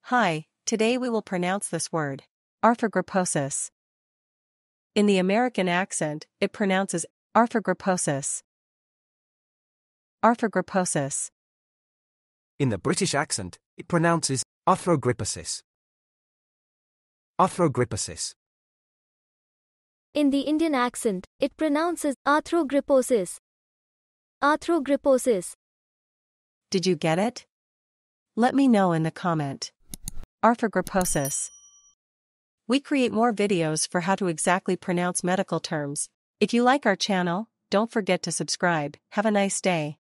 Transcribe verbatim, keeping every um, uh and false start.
Hi, today we will pronounce this word, arthrogryposis. In the American accent, it pronounces arthrogryposis. Arthrogryposis. In the British accent, it pronounces arthrogryposis. Arthrogryposis. In the Indian accent, it pronounces arthrogryposis. Arthrogryposis. Did you get it? Let me know in the comment. Arthrogryposis. We create more videos for how to exactly pronounce medical terms. If you like our channel, don't forget to subscribe. Have a nice day.